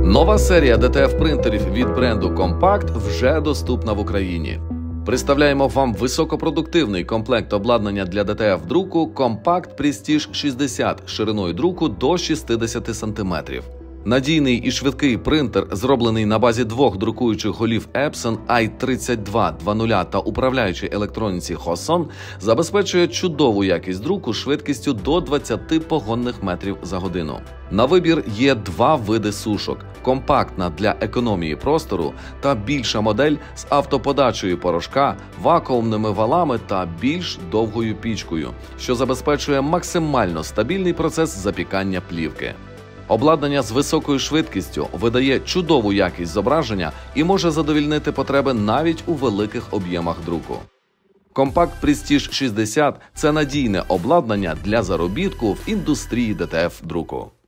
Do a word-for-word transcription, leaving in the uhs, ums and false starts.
Нова серія ді ті еф-принтерів від бренду Compact вже доступна в Україні. Представляємо вам високопродуктивний комплект обладнання для ді ті еф-друку Compact Prestige шістдесят шириною друку до шістдесят сантиметрів. Надійний і швидкий принтер, зроблений на базі двох друкуючих голів Epson ай тридцять два двадцять та управляючій електроніці Hoson, забезпечує чудову якість друку швидкістю до двадцяти погонних метрів за годину. На вибір є два види сушок – компактна для економії простору та більша модель з автоподачею порошка, вакуумними валами та більш довгою пічкою, що забезпечує максимально стабільний процес запікання плівки. Обладнання з високою швидкістю видає чудову якість зображення і може задовільнити потреби навіть у великих об'ємах друку. Compact Prestige шістдесят – це надійне обладнання для заробітку в індустрії ді ті еф-друку.